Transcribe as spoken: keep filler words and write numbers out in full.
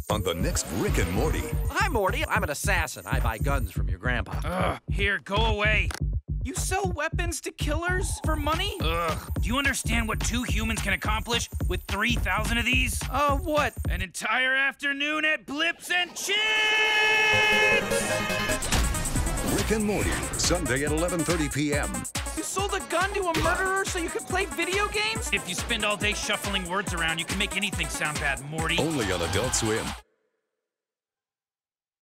on the next Rick and Morty. Hi, Morty. I'm an assassin. I buy guns from your grandpa. Ugh, here, go away. You sell weapons to killers for money? Ugh. Do you understand what two humans can accomplish with three thousand of these? Uh, what? An entire afternoon at Blips and Chips! Rick and Morty, Sunday at eleven thirty p m You sold a gun to a murderer so you could play video games? If you spend all day shuffling words around, you can make anything sound bad, Morty. Only on Adult Swim.